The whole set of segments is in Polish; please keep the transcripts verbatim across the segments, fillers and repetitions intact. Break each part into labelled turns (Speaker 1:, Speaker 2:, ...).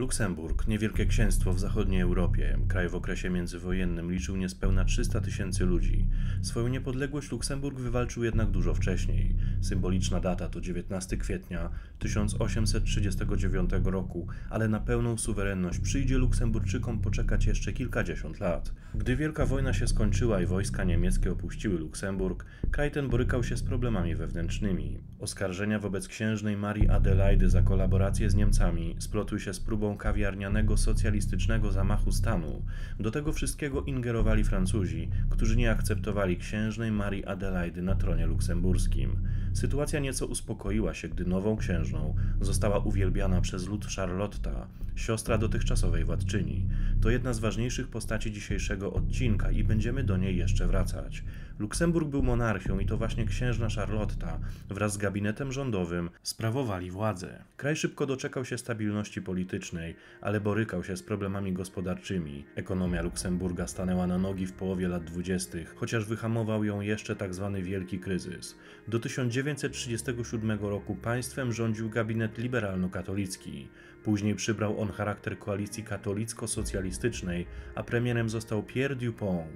Speaker 1: Luksemburg, niewielkie księstwo w zachodniej Europie, kraj w okresie międzywojennym, liczył niespełna trzysta tysięcy ludzi. Swoją niepodległość Luksemburg wywalczył jednak dużo wcześniej. Symboliczna data to dziewiętnastego kwietnia tysiąc osiemset trzydziestego dziewiątego roku, ale na pełną suwerenność przyjdzie Luksemburczykom poczekać jeszcze kilkadziesiąt lat. Gdy Wielka Wojna się skończyła i wojska niemieckie opuściły Luksemburg, kraj ten borykał się z problemami wewnętrznymi. Oskarżenia wobec księżnej Marii Adelaidy za kolaborację z Niemcami splotły się z próbą kawiarnianego socjalistycznego zamachu stanu. Do tego wszystkiego ingerowali Francuzi, którzy nie akceptowali księżnej Marii Adelaidy na tronie luksemburskim. Sytuacja nieco uspokoiła się, gdy nową księżną została uwielbiana przez lud Charlotta, siostra dotychczasowej władczyni. To jedna z ważniejszych postaci dzisiejszego odcinka i będziemy do niej jeszcze wracać. Luksemburg był monarchią i to właśnie księżna Charlotta wraz z gabinetem rządowym sprawowali władzę. Kraj szybko doczekał się stabilności politycznej, ale borykał się z problemami gospodarczymi. Ekonomia Luksemburga stanęła na nogi w połowie lat dwudziestych, chociaż wyhamował ją jeszcze tzw. wielki kryzys. Do tysiąc dziewięćset trzydziestego siódmego roku państwem rządził gabinet liberalno-katolicki. Później przybrał on charakter koalicji katolicko-socjalistycznej, a premierem został Pierre Dupont.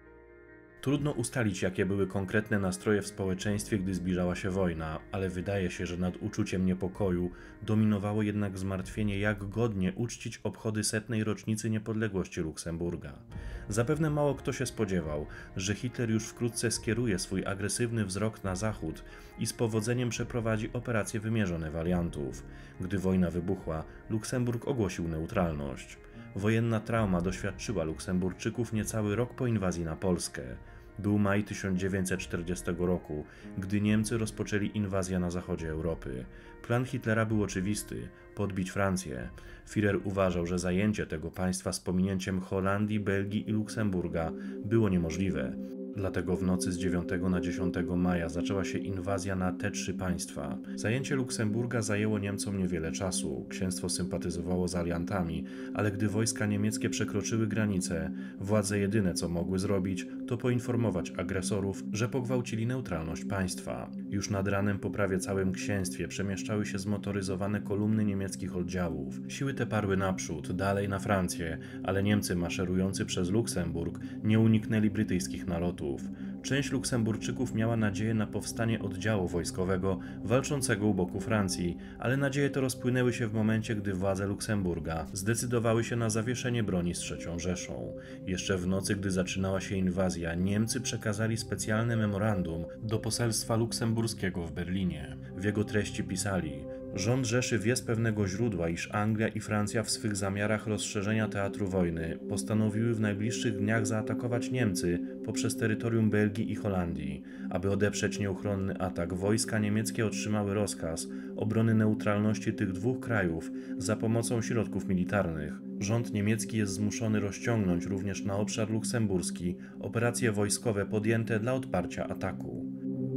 Speaker 1: Trudno ustalić, jakie były konkretne nastroje w społeczeństwie, gdy zbliżała się wojna, ale wydaje się, że nad uczuciem niepokoju dominowało jednak zmartwienie, jak godnie uczcić obchody setnej rocznicy niepodległości Luksemburga. Zapewne mało kto się spodziewał, że Hitler już wkrótce skieruje swój agresywny wzrok na zachód i z powodzeniem przeprowadzi operacje wymierzone w aliantów. Gdy wojna wybuchła, Luksemburg ogłosił neutralność. Wojenna trauma doświadczyła Luksemburczyków niecały rok po inwazji na Polskę. Był maj tysiąc dziewięćset czterdziestego roku, gdy Niemcy rozpoczęli inwazję na zachodzie Europy. Plan Hitlera był oczywisty – podbić Francję. Führer uważał, że zajęcie tego państwa z pominięciem Holandii, Belgii i Luksemburga było niemożliwe. Dlatego w nocy z dziewiątego na dziesiątego maja zaczęła się inwazja na te trzy państwa. Zajęcie Luksemburga zajęło Niemcom niewiele czasu. Księstwo sympatyzowało z aliantami, ale gdy wojska niemieckie przekroczyły granicę, władze jedyne co mogły zrobić, to poinformować agresorów, że pogwałcili neutralność państwa. Już nad ranem po prawie całym księstwie przemieszczały się zmotoryzowane kolumny niemieckich oddziałów. Siły te parły naprzód, dalej na Francję, ale Niemcy maszerujący przez Luksemburg nie uniknęli brytyjskich nalotów. Część Luksemburczyków miała nadzieję na powstanie oddziału wojskowego walczącego u boku Francji, ale nadzieje te rozpłynęły się w momencie, gdy władze Luksemburga zdecydowały się na zawieszenie broni z trzecią Rzeszą. Jeszcze w nocy, gdy zaczynała się inwazja, Niemcy przekazali specjalne memorandum do poselstwa luksemburskiego w Berlinie. W jego treści pisali: rząd Rzeszy wie z pewnego źródła, iż Anglia i Francja w swych zamiarach rozszerzenia teatru wojny postanowiły w najbliższych dniach zaatakować Niemcy poprzez terytorium Belgii i Holandii. Aby odeprzeć nieuchronny atak, wojska niemieckie otrzymały rozkaz obrony neutralności tych dwóch krajów za pomocą środków militarnych. Rząd niemiecki jest zmuszony rozciągnąć również na obszar luksemburski operacje wojskowe podjęte dla odparcia ataku.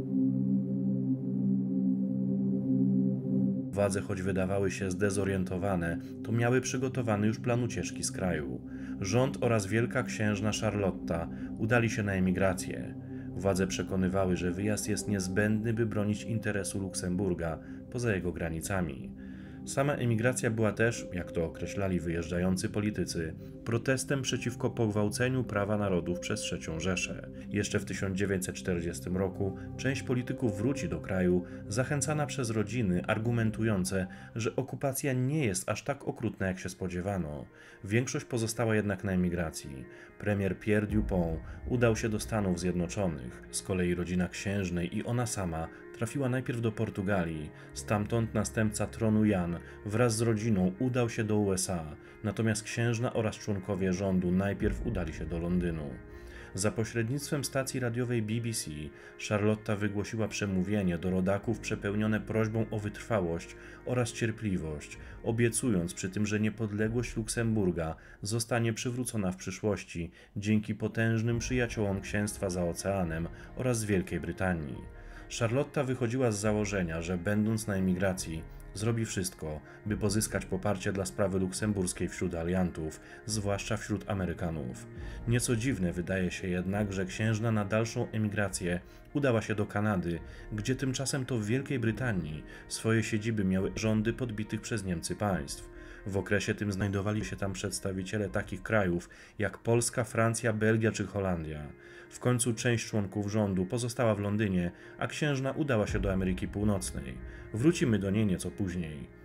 Speaker 1: Władze, choć wydawały się zdezorientowane, to miały przygotowany już plan ucieczki z kraju. Rząd oraz wielka księżna Charlotta udali się na emigrację. Władze przekonywały, że wyjazd jest niezbędny, by bronić interesu Luksemburga poza jego granicami. Sama emigracja była też, jak to określali wyjeżdżający politycy, protestem przeciwko pogwałceniu prawa narodów przez trzecią Rzeszę. Jeszcze w tysiąc dziewięćset czterdziestym roku część polityków wróci do kraju, zachęcana przez rodziny argumentujące, że okupacja nie jest aż tak okrutna, jak się spodziewano. Większość pozostała jednak na emigracji. Premier Pierre Dupont udał się do Stanów Zjednoczonych. Z kolei rodzina księżnej i ona sama trafiła najpierw do Portugalii. Stamtąd następca tronu Jan wraz z rodziną udał się do U S A, natomiast księżna oraz członkowie rządu najpierw udali się do Londynu. Za pośrednictwem stacji radiowej B B C Charlotta wygłosiła przemówienie do rodaków przepełnione prośbą o wytrwałość oraz cierpliwość, obiecując przy tym, że niepodległość Luksemburga zostanie przywrócona w przyszłości dzięki potężnym przyjaciołom księstwa za oceanem oraz z Wielkiej Brytanii. Charlotta wychodziła z założenia, że będąc na emigracji zrobi wszystko, by pozyskać poparcie dla sprawy luksemburskiej wśród aliantów, zwłaszcza wśród Amerykanów. Nieco dziwne wydaje się jednak, że księżna na dalszą emigrację udała się do Kanady, gdzie tymczasem to w Wielkiej Brytanii swoje siedziby miały rządy podbitych przez Niemcy państw. W okresie tym znajdowali się tam przedstawiciele takich krajów jak Polska, Francja, Belgia czy Holandia. W końcu część członków rządu pozostała w Londynie, a księżna udała się do Ameryki Północnej. Wrócimy do niej nieco później.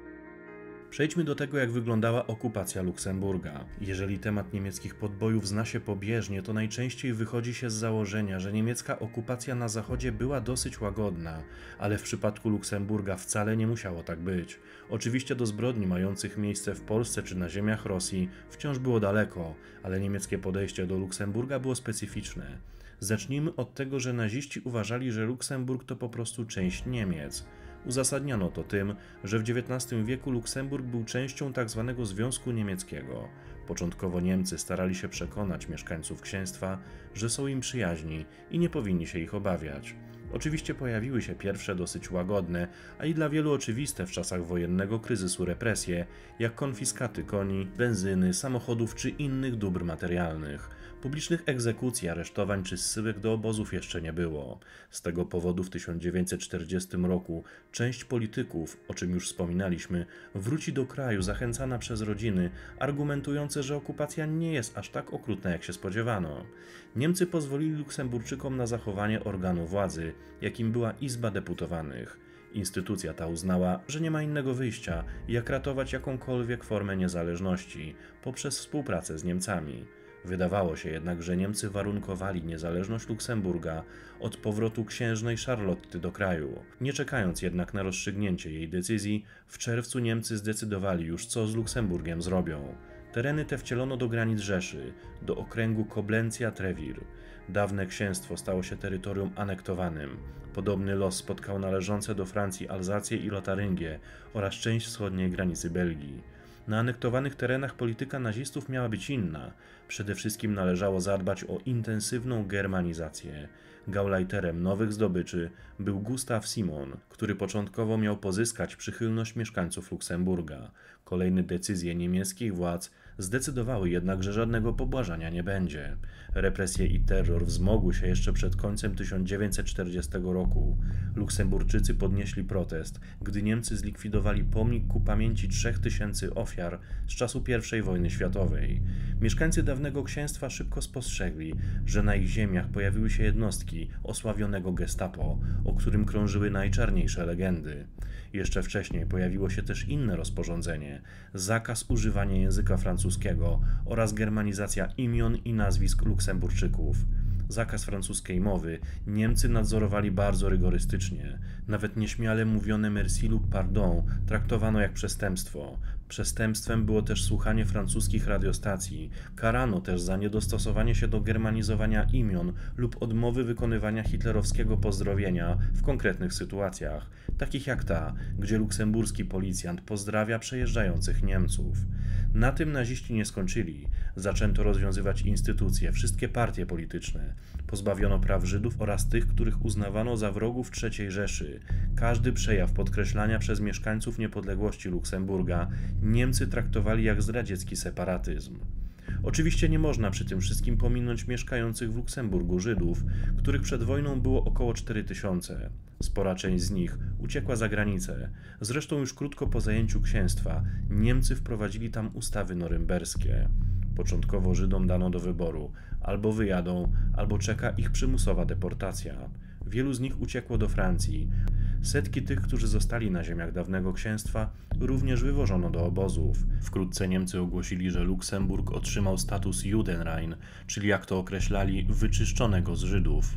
Speaker 1: Przejdźmy do tego, jak wyglądała okupacja Luksemburga. Jeżeli temat niemieckich podbojów zna się pobieżnie, to najczęściej wychodzi się z założenia, że niemiecka okupacja na zachodzie była dosyć łagodna, ale w przypadku Luksemburga wcale nie musiało tak być. Oczywiście do zbrodni mających miejsce w Polsce czy na ziemiach Rosji wciąż było daleko, ale niemieckie podejście do Luksemburga było specyficzne. Zacznijmy od tego, że naziści uważali, że Luksemburg to po prostu część Niemiec. Uzasadniano to tym, że w dziewiętnastym wieku Luksemburg był częścią tzw. Związku Niemieckiego. Początkowo Niemcy starali się przekonać mieszkańców księstwa, że są im przyjaźni i nie powinni się ich obawiać. Oczywiście pojawiły się pierwsze dosyć łagodne, a i dla wielu oczywiste w czasach wojennego kryzysu represje, jak konfiskaty koni, benzyny, samochodów czy innych dóbr materialnych. Publicznych egzekucji, aresztowań czy zsyłek do obozów jeszcze nie było. Z tego powodu w tysiąc dziewięćset czterdziestym roku część polityków, o czym już wspominaliśmy, wróci do kraju zachęcana przez rodziny, argumentujące, że okupacja nie jest aż tak okrutna, jak się spodziewano. Niemcy pozwolili Luksemburczykom na zachowanie organu władzy, jakim była Izba Deputowanych. Instytucja ta uznała, że nie ma innego wyjścia, jak ratować jakąkolwiek formę niezależności poprzez współpracę z Niemcami. Wydawało się jednak, że Niemcy warunkowali niezależność Luksemburga od powrotu księżnej Charlotty do kraju. Nie czekając jednak na rozstrzygnięcie jej decyzji, w czerwcu Niemcy zdecydowali już, co z Luksemburgiem zrobią. Tereny te wcielono do granic Rzeszy, do okręgu Koblencja-Trewir. Dawne księstwo stało się terytorium anektowanym. Podobny los spotkał należące do Francji Alzację i Lotaryngię oraz część wschodniej granicy Belgii. Na anektowanych terenach polityka nazistów miała być inna. Przede wszystkim należało zadbać o intensywną germanizację. Gauleiterem nowych zdobyczy był Gustav Simon, który początkowo miał pozyskać przychylność mieszkańców Luksemburga. Kolejne decyzje niemieckich władz zdecydowały jednak, że żadnego pobłażania nie będzie. Represje i terror wzmogły się jeszcze przed końcem tysiąc dziewięćset czterdziestego roku. Luksemburczycy podnieśli protest, gdy Niemcy zlikwidowali pomnik ku pamięci trzech tysięcy ofiar z czasu pierwszej wojny światowej. Mieszkańcy dawnego księstwa szybko spostrzegli, że na ich ziemiach pojawiły się jednostki osławionego gestapo, o którym krążyły najczarniejsze legendy. Jeszcze wcześniej pojawiło się też inne rozporządzenie – zakaz używania języka francuskiego oraz germanizacja imion i nazwisk Luksemburczyków. Zakaz francuskiej mowy Niemcy nadzorowali bardzo rygorystycznie. Nawet nieśmiale mówione merci lub pardon traktowano jak przestępstwo. Przestępstwem było też słuchanie francuskich radiostacji. Karano też za niedostosowanie się do germanizowania imion lub odmowy wykonywania hitlerowskiego pozdrowienia w konkretnych sytuacjach, takich jak ta, gdzie luksemburski policjant pozdrawia przejeżdżających Niemców. Na tym naziści nie skończyli. Zaczęto rozwiązywać instytucje, wszystkie partie polityczne. Pozbawiono praw Żydów oraz tych, których uznawano za wrogów trzeciej Rzeszy. Każdy przejaw podkreślania przez mieszkańców niepodległości Luksemburga Niemcy traktowali jak zdradziecki separatyzm. Oczywiście nie można przy tym wszystkim pominąć mieszkających w Luksemburgu Żydów, których przed wojną było około cztery tysiące. Spora część z nich uciekła za granicę. Zresztą już krótko po zajęciu księstwa Niemcy wprowadzili tam ustawy norymberskie. Początkowo Żydom dano do wyboru: albo wyjadą, albo czeka ich przymusowa deportacja. Wielu z nich uciekło do Francji. Setki tych, którzy zostali na ziemiach dawnego księstwa, również wywożono do obozów. Wkrótce Niemcy ogłosili, że Luksemburg otrzymał status Judenrein, czyli jak to określali, wyczyszczonego z Żydów.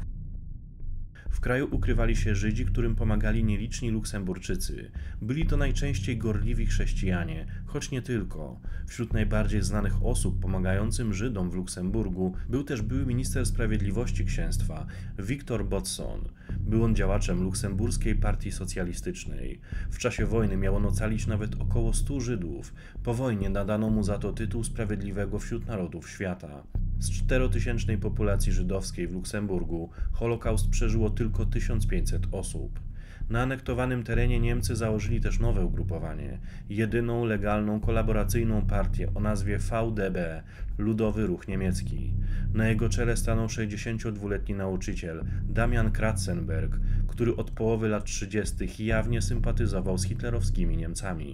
Speaker 1: W kraju ukrywali się Żydzi, którym pomagali nieliczni Luksemburczycy. Byli to najczęściej gorliwi chrześcijanie, choć nie tylko. Wśród najbardziej znanych osób pomagającym Żydom w Luksemburgu był też były minister sprawiedliwości księstwa, Victor Botson. Był on działaczem luksemburskiej partii socjalistycznej. W czasie wojny miał on ocalić nawet około stu Żydów. Po wojnie nadano mu za to tytuł Sprawiedliwego wśród Narodów Świata. Z czterotysięcznej populacji żydowskiej w Luksemburgu Holokaust przeżyło tylko tysiąc pięćset osób. Na anektowanym terenie Niemcy założyli też nowe ugrupowanie, jedyną legalną kolaboracyjną partię o nazwie V D B, Ludowy Ruch Niemiecki. Na jego czele stanął sześćdziesięciodwuletni nauczyciel Damian Kratzenberg, który od połowy lat trzydziestych jawnie sympatyzował z hitlerowskimi Niemcami.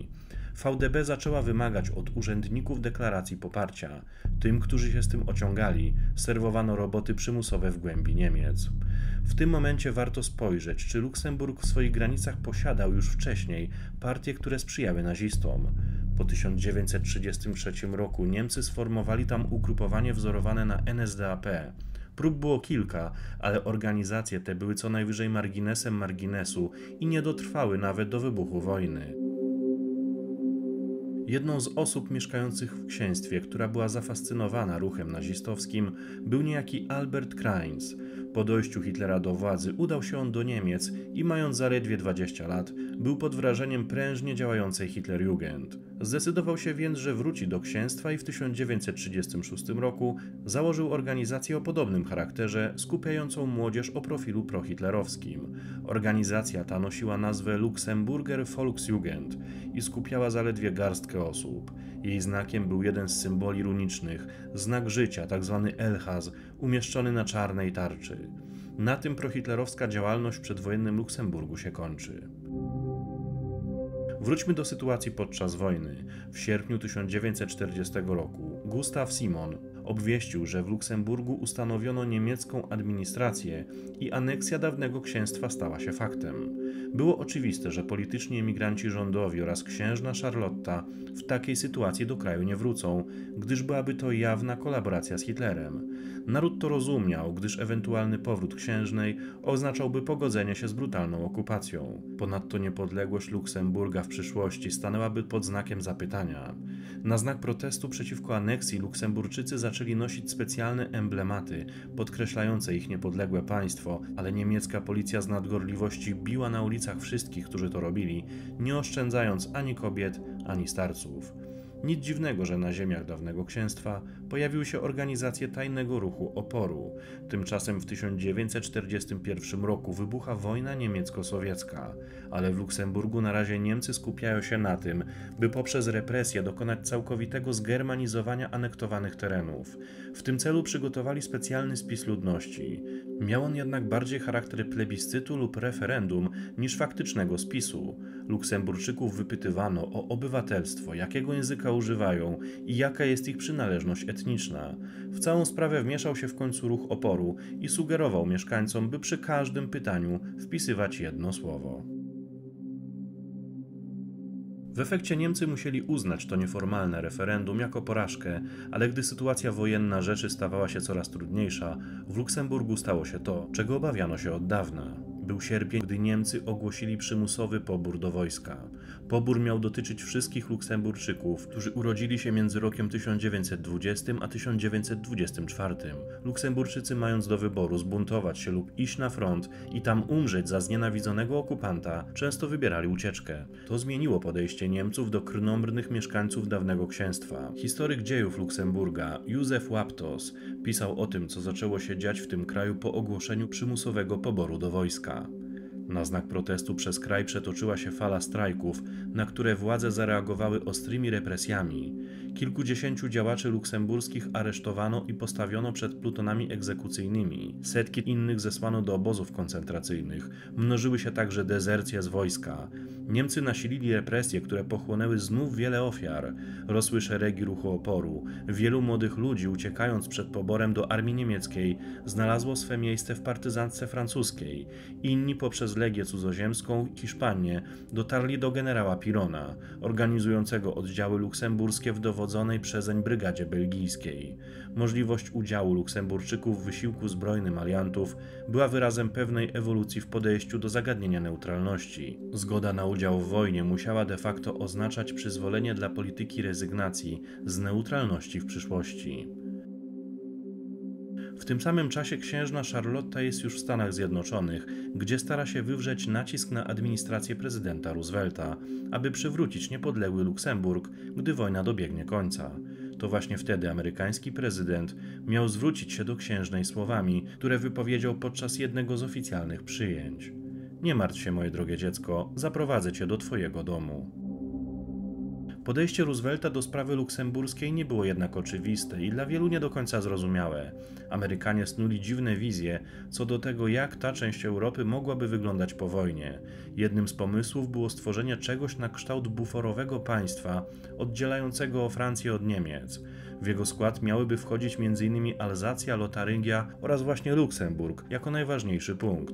Speaker 1: V D B zaczęła wymagać od urzędników deklaracji poparcia. Tym, którzy się z tym ociągali, serwowano roboty przymusowe w głębi Niemiec. W tym momencie warto spojrzeć, czy Luksemburg w swoich granicach posiadał już wcześniej partie, które sprzyjały nazistom. Po tysiąc dziewięćset trzydziestym trzecim roku Niemcy sformowali tam ugrupowanie wzorowane na N S D A P. Prób było kilka, ale organizacje te były co najwyżej marginesem marginesu i nie dotrwały nawet do wybuchu wojny. Jedną z osób mieszkających w księstwie, która była zafascynowana ruchem nazistowskim, był niejaki Albert Kreins. Po dojściu Hitlera do władzy udał się on do Niemiec i mając zaledwie dwadzieścia lat, był pod wrażeniem prężnie działającej Hitlerjugend. Zdecydował się więc, że wróci do księstwa i w tysiąc dziewięćset trzydziestym szóstym roku założył organizację o podobnym charakterze, skupiającą młodzież o profilu prohitlerowskim. Organizacja ta nosiła nazwę Luxemburger Volksjugend i skupiała zaledwie garstkę osób. Jej znakiem był jeden z symboli runicznych, znak życia, tzw. Elchaz, umieszczony na czarnej tarczy. Na tym prohitlerowska działalność w przedwojennym Luksemburgu się kończy. Wróćmy do sytuacji podczas wojny. W sierpniu tysiąc dziewięćset czterdziestego roku Gustav Simon obwieścił, że w Luksemburgu ustanowiono niemiecką administrację i aneksja dawnego księstwa stała się faktem. Było oczywiste, że polityczni emigranci rządowi oraz księżna Charlotta w takiej sytuacji do kraju nie wrócą, gdyż byłaby to jawna kolaboracja z Hitlerem. Naród to rozumiał, gdyż ewentualny powrót księżnej oznaczałby pogodzenie się z brutalną okupacją. Ponadto niepodległość Luksemburga w przyszłości stanęłaby pod znakiem zapytania. Na znak protestu przeciwko aneksji Luksemburczycy zaczęli nosić specjalne emblematy podkreślające ich niepodległe państwo, ale niemiecka policja z nadgorliwości biła na ulicach wszystkich, którzy to robili, nie oszczędzając ani kobiet, ani starców. Nic dziwnego, że na ziemiach dawnego księstwa pojawiły się organizacje tajnego ruchu oporu. Tymczasem w tysiąc dziewięćset czterdziestym pierwszym roku wybucha wojna niemiecko-sowiecka, ale w Luksemburgu na razie Niemcy skupiają się na tym, by poprzez represje dokonać całkowitego zgermanizowania anektowanych terenów. W tym celu przygotowali specjalny spis ludności. Miał on jednak bardziej charakter plebiscytu lub referendum niż faktycznego spisu. Luksemburczyków wypytywano o obywatelstwo, jakiego języka używają i jaka jest ich przynależność etniczna. W całą sprawę wmieszał się w końcu ruch oporu i sugerował mieszkańcom, by przy każdym pytaniu wpisywać jedno słowo. W efekcie Niemcy musieli uznać to nieformalne referendum jako porażkę, ale gdy sytuacja wojenna Rzeszy stawała się coraz trudniejsza, w Luksemburgu stało się to, czego obawiano się od dawna. Był sierpień, gdy Niemcy ogłosili przymusowy pobór do wojska. Pobór miał dotyczyć wszystkich Luksemburczyków, którzy urodzili się między rokiem tysiąc dziewięćset dwudziestym a tysiąc dziewięćset dwudziestym czwartym. Luksemburczycy, mając do wyboru zbuntować się lub iść na front i tam umrzeć za znienawidzonego okupanta, często wybierali ucieczkę. To zmieniło podejście Niemców do krnąbrnych mieszkańców dawnego księstwa. Historyk dziejów Luksemburga, Józef Łaptos, pisał o tym, co zaczęło się dziać w tym kraju po ogłoszeniu przymusowego poboru do wojska. Na znak protestu przez kraj przetoczyła się fala strajków, na które władze zareagowały ostrymi represjami. Kilkudziesięciu działaczy luksemburskich aresztowano i postawiono przed plutonami egzekucyjnymi. Setki innych zesłano do obozów koncentracyjnych. Mnożyły się także dezercje z wojska. Niemcy nasilili represje, które pochłonęły znów wiele ofiar. Rosły szeregi ruchu oporu. Wielu młodych ludzi, uciekając przed poborem do armii niemieckiej, znalazło swe miejsce w partyzantce francuskiej. Inni poprzez Legię Cudzoziemską i Hiszpanię dotarli do generała Pirona, organizującego oddziały luksemburskie w dowodzonej przezeń brygadzie belgijskiej. Możliwość udziału Luksemburczyków w wysiłku zbrojnym aliantów była wyrazem pewnej ewolucji w podejściu do zagadnienia neutralności. Zgoda na udział w wojnie musiała de facto oznaczać przyzwolenie dla polityki rezygnacji z neutralności w przyszłości. W tym samym czasie księżna Charlotta jest już w Stanach Zjednoczonych, gdzie stara się wywrzeć nacisk na administrację prezydenta Roosevelta, aby przywrócić niepodległy Luksemburg, gdy wojna dobiegnie końca. To właśnie wtedy amerykański prezydent miał zwrócić się do księżnej słowami, które wypowiedział podczas jednego z oficjalnych przyjęć. Nie martw się, moje drogie dziecko, zaprowadzę cię do twojego domu. Podejście Roosevelta do sprawy luksemburskiej nie było jednak oczywiste i dla wielu nie do końca zrozumiałe. Amerykanie snuli dziwne wizje co do tego, jak ta część Europy mogłaby wyglądać po wojnie. Jednym z pomysłów było stworzenie czegoś na kształt buforowego państwa oddzielającego Francję od Niemiec. W jego skład miałyby wchodzić między innymi Alzacja, Lotaryngia oraz właśnie Luksemburg jako najważniejszy punkt.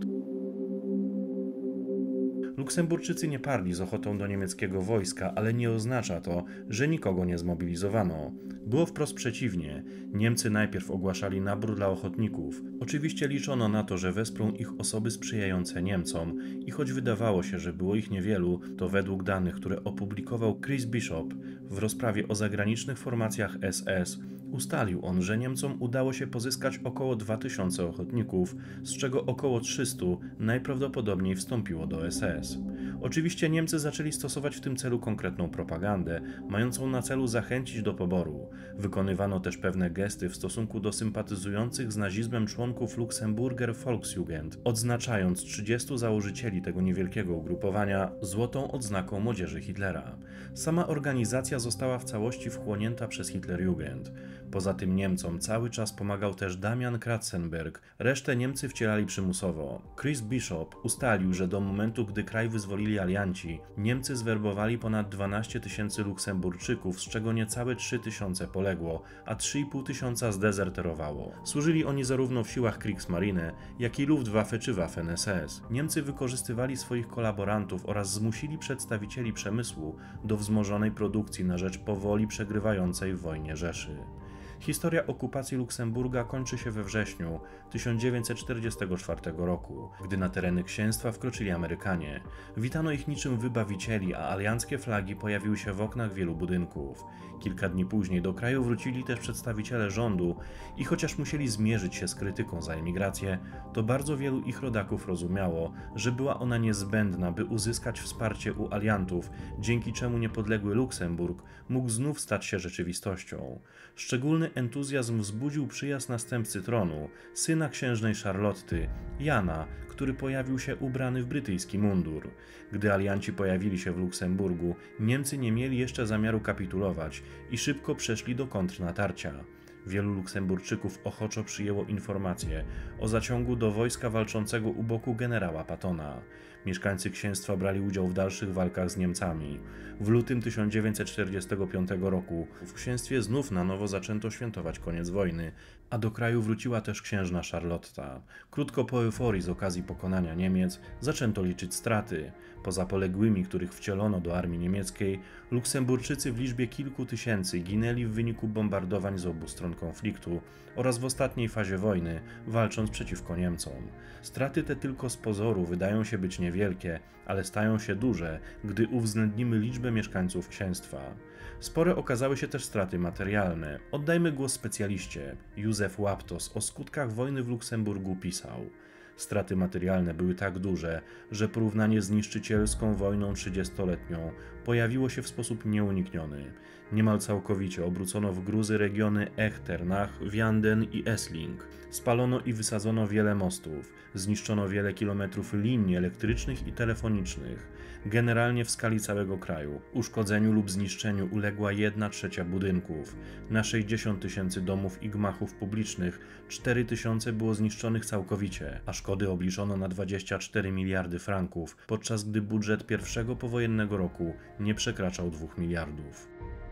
Speaker 1: Luksemburczycy nie parli z ochotą do niemieckiego wojska, ale nie oznacza to, że nikogo nie zmobilizowano. Było wprost przeciwnie. Niemcy najpierw ogłaszali nabór dla ochotników. Oczywiście liczono na to, że wesprą ich osoby sprzyjające Niemcom i choć wydawało się, że było ich niewielu, to według danych, które opublikował Chris Bishop w rozprawie o zagranicznych formacjach S S, ustalił on, że Niemcom udało się pozyskać około dwa tysiące ochotników, z czego około trzysta najprawdopodobniej wstąpiło do S S. Oczywiście Niemcy zaczęli stosować w tym celu konkretną propagandę, mającą na celu zachęcić do poboru. Wykonywano też pewne gesty w stosunku do sympatyzujących z nazizmem członków Luxemburger Volksjugend, odznaczając trzydziestu założycieli tego niewielkiego ugrupowania złotą odznaką młodzieży Hitlera. Sama organizacja została w całości wchłonięta przez Hitlerjugend. Poza tym Niemcom cały czas pomagał też Damian Kratzenberg, resztę Niemcy wcielali przymusowo. Chris Bishop ustalił, że do momentu, gdy kraj wyzwolili alianci, Niemcy zwerbowali ponad dwanaście tysięcy Luksemburczyków, z czego niecałe trzy tysiące poległo, a trzy i pół tysiąca zdezerterowało. Służyli oni zarówno w siłach Kriegsmarine, jak i Luftwaffe czy Waffen S S. Niemcy wykorzystywali swoich kolaborantów oraz zmusili przedstawicieli przemysłu do wzmożonej produkcji na rzecz powoli przegrywającej w wojnie Rzeszy. Historia okupacji Luksemburga kończy się we wrześniu tysiąc dziewięćset czterdziestego czwartego roku, gdy na tereny księstwa wkroczyli Amerykanie. Witano ich niczym wybawicieli, a alianckie flagi pojawiły się w oknach wielu budynków. Kilka dni później do kraju wrócili też przedstawiciele rządu i chociaż musieli zmierzyć się z krytyką za emigrację, to bardzo wielu ich rodaków rozumiało, że była ona niezbędna, by uzyskać wsparcie u aliantów, dzięki czemu niepodległy Luksemburg mógł znów stać się rzeczywistością. Szczególny entuzjazm wzbudził przyjazd następcy tronu, syna księżnej Charlotty, Jana, który pojawił się ubrany w brytyjski mundur. Gdy alianci pojawili się w Luksemburgu, Niemcy nie mieli jeszcze zamiaru kapitulować i szybko przeszli do kontrnatarcia. Wielu Luksemburczyków ochoczo przyjęło informacje o zaciągu do wojska walczącego u boku generała Pattona. Mieszkańcy księstwa brali udział w dalszych walkach z Niemcami. W lutym tysiąc dziewięćset czterdziestego piątego roku w księstwie znów na nowo zaczęto świętować koniec wojny, a do kraju wróciła też księżna Charlotta. Krótko po euforii z okazji pokonania Niemiec zaczęto liczyć straty. Poza poległymi, których wcielono do armii niemieckiej, Luksemburczycy w liczbie kilku tysięcy ginęli w wyniku bombardowań z obu stron konfliktu oraz w ostatniej fazie wojny, walcząc przeciwko Niemcom. Straty te tylko z pozoru wydają się być niewielkie, ale stają się duże, gdy uwzględnimy liczbę mieszkańców księstwa. Spore okazały się też straty materialne. Oddajmy głos specjaliście. Józef Łaptos o skutkach wojny w Luksemburgu pisał: straty materialne były tak duże, że porównanie z niszczycielską wojną trzydziestoletnią pojawiło się w sposób nieunikniony. Niemal całkowicie obrócono w gruzy regiony Echternach, Vianden i Essling. Spalono i wysadzono wiele mostów, zniszczono wiele kilometrów linii elektrycznych i telefonicznych. Generalnie w skali całego kraju uszkodzeniu lub zniszczeniu uległa jedna trzecia budynków. Na sześćdziesiąt tysięcy domów i gmachów publicznych cztery tysiące było zniszczonych całkowicie, a szkody obliczono na dwadzieścia cztery miliardy franków, podczas gdy budżet pierwszego powojennego roku nie przekraczał dwóch miliardów.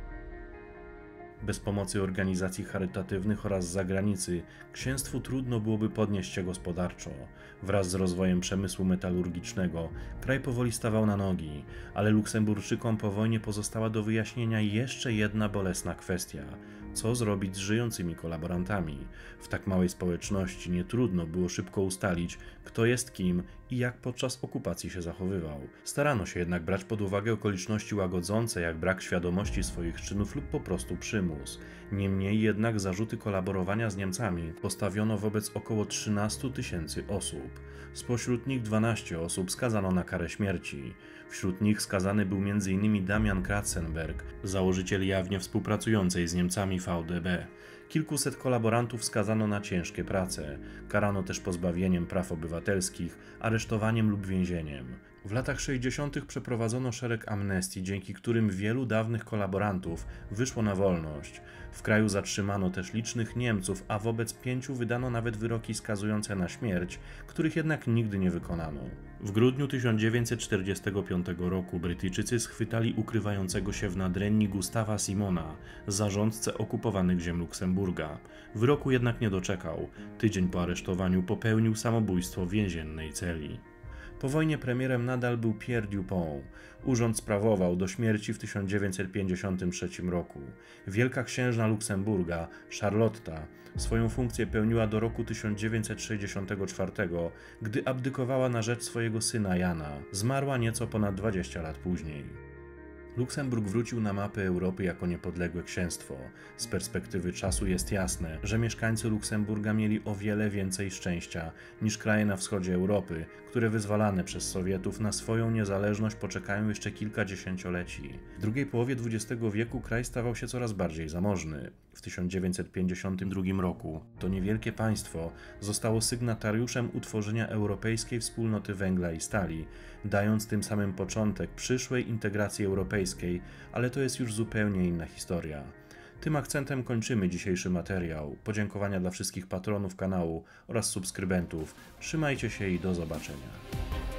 Speaker 1: Bez pomocy organizacji charytatywnych oraz z zagranicy księstwu trudno byłoby podnieść się gospodarczo. Wraz z rozwojem przemysłu metalurgicznego kraj powoli stawał na nogi, ale Luksemburczykom po wojnie pozostała do wyjaśnienia jeszcze jedna bolesna kwestia: co zrobić z żyjącymi kolaborantami? W tak małej społeczności nie trudno było szybko ustalić, kto jest kim i jak podczas okupacji się zachowywał. Starano się jednak brać pod uwagę okoliczności łagodzące, jak brak świadomości swoich czynów lub po prostu przymus. Niemniej jednak zarzuty kolaborowania z Niemcami postawiono wobec około trzynastu tysięcy osób. Spośród nich dwanaście osób skazano na karę śmierci. Wśród nich skazany był między innymi Damian Kratzenberg, założyciel jawnie współpracującej z Niemcami V D B. Kilkuset kolaborantów skazano na ciężkie prace. Karano też pozbawieniem praw obywatelskich, aresztowaniem lub więzieniem. W latach sześćdziesiątych przeprowadzono szereg amnestii, dzięki którym wielu dawnych kolaborantów wyszło na wolność. W kraju zatrzymano też licznych Niemców, a wobec pięciu wydano nawet wyroki skazujące na śmierć, których jednak nigdy nie wykonano. W grudniu tysiąc dziewięćset czterdziestego piątego roku Brytyjczycy schwytali ukrywającego się w Nadrenii Gustawa Simona, zarządcę okupowanych ziem Luksemburga. Wyroku jednak nie doczekał. Tydzień po aresztowaniu popełnił samobójstwo w więziennej celi. Po wojnie premierem nadal był Pierre Dupont. Urząd sprawował do śmierci w tysiąc dziewięćset pięćdziesiątym trzecim roku. Wielka księżna Luksemburga, Charlotta, swoją funkcję pełniła do roku tysiąc dziewięćset sześćdziesiątego czwartego, gdy abdykowała na rzecz swojego syna Jana. Zmarła nieco ponad dwadzieścia lat później. Luksemburg wrócił na mapę Europy jako niepodległe księstwo. Z perspektywy czasu jest jasne, że mieszkańcy Luksemburga mieli o wiele więcej szczęścia niż kraje na wschodzie Europy, które wyzwalane przez Sowietów na swoją niezależność poczekają jeszcze kilka dziesięcioleci. W drugiej połowie dwudziestego wieku kraj stawał się coraz bardziej zamożny. W tysiąc dziewięćset pięćdziesiątym drugim roku to niewielkie państwo zostało sygnatariuszem utworzenia Europejskiej Wspólnoty Węgla i Stali, dając tym samym początek przyszłej integracji europejskiej, ale to jest już zupełnie inna historia. Tym akcentem kończymy dzisiejszy materiał. Podziękowania dla wszystkich patronów kanału oraz subskrybentów. Trzymajcie się i do zobaczenia.